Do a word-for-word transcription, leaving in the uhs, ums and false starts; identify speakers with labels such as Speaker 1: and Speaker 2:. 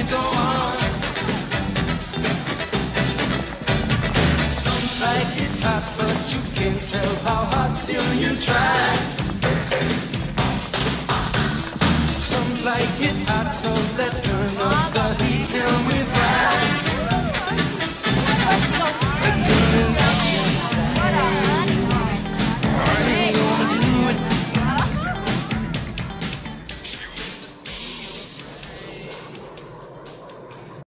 Speaker 1: can't go on. Some like it hot, but you can't tell how hot till you try. Some like it hot, so let's try.